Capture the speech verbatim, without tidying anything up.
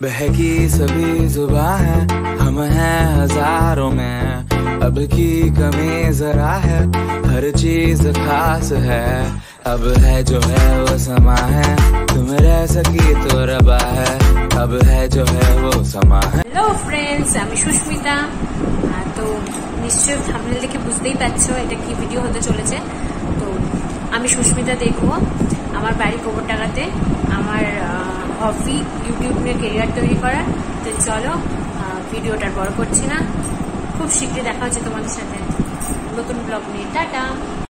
बहकी सभी जुबां है, हम हैं हजारों में, अब की कमी जरा है, हर चीज खास है, अब है जो है वो समा है, तुम रह सकी तो रबा है, अब है जो है वो समा है। हेलो फ्रेंड्स, আমি সুস্মিতা। তো নিশ্চয়ই থাম্বনেল দেখে বুঝতেই পারছো এটা কি ভিডিও হতে চলেছে। তো আমি সুস্মিতা দেখো, আমার বাড়ি গোবরডাঙ্গাতে, আমার হবি ইউটিউব নিয়ে ক্যারিয়ার তৈরি করা। তো চলো ভিডিওটা বড় করছি না, খুব শীঘ্রই দেখা হচ্ছে তোমাদের সাথে নতুন ব্লগ নিয়ে। টাটা।